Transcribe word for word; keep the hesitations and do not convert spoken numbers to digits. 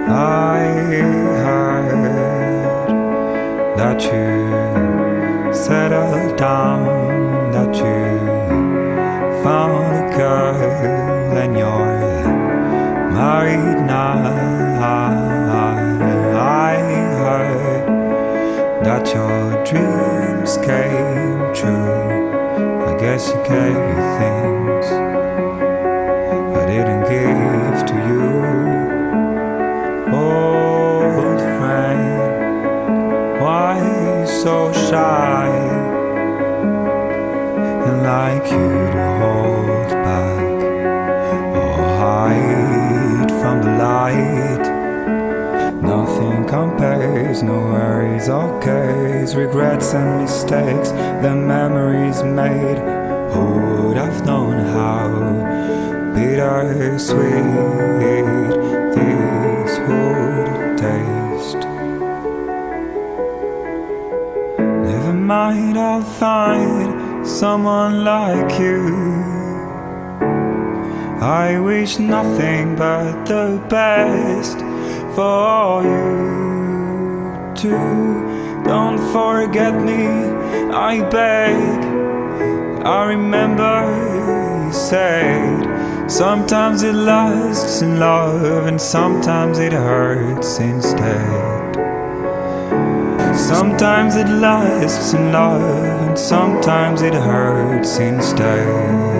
I heard that you settled down, that you found a girl and you're married now. I heard that your dreams came true. I guess you gave me things I didn't give to you. Old friend, why you so shy and like you to hold back or hide from the light? Nothing compares, no worries or cares, regrets and mistakes, the memories made. Who would have known how bittersweet this would taste? Never mind, I'll find someone like you. I wish nothing but the best for you too. Don't forget me, I beg. I remember you said sometimes it lasts in love and sometimes it hurts instead. Sometimes it lasts in love and sometimes it hurts instead.